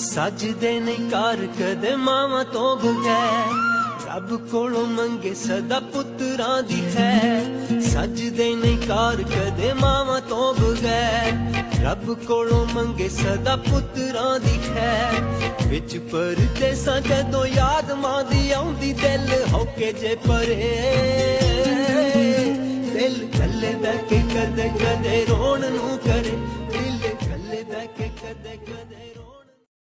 सजदे नहीं कार कदे मावां तो बगैर, रब कोलों मंगे सदा पुत्रां दी खैर। सजदे नहीं कार कदे मावां तो बगैर, रब कोलों मंगे सदा पुत्रां दी खैर। विच परदेसां जदों याद मां दी आउंदी दिल होके जे परे,